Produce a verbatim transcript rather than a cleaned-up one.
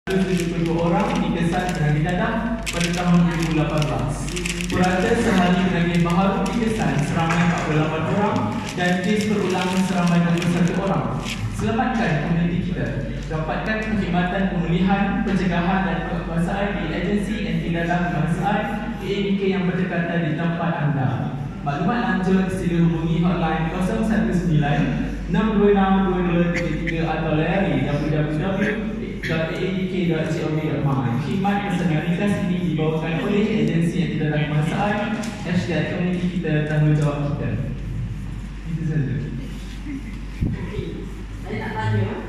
tujuh puluh dua orang dikesan dengan didadah pada tahun dua ribu lapan belas. Purata sehari penagih baharu dikesan seramai empat puluh lapan orang dan kes perulangan seramai dua puluh satu orang. Selamatkan komuniti kita. Dapatkan perkhidmatan pemulihan, pencegahan dan kekuasaan di agensi anti dadah kebangsaan A A D K yang berdekatan di tempat anda. Maklumat lanjut sila hubungi hotline kosong satu sembilan enam dua enam dua dua tiga tiga atau layari w w w dot a a d k dot gov dot my. Khidmat personalitas ini dibawakan oleh agensi anti dadah kebangsaan. Hashtag komuniti kita, tanggungjawab kita. Itu saja. Okey, saya nak tanya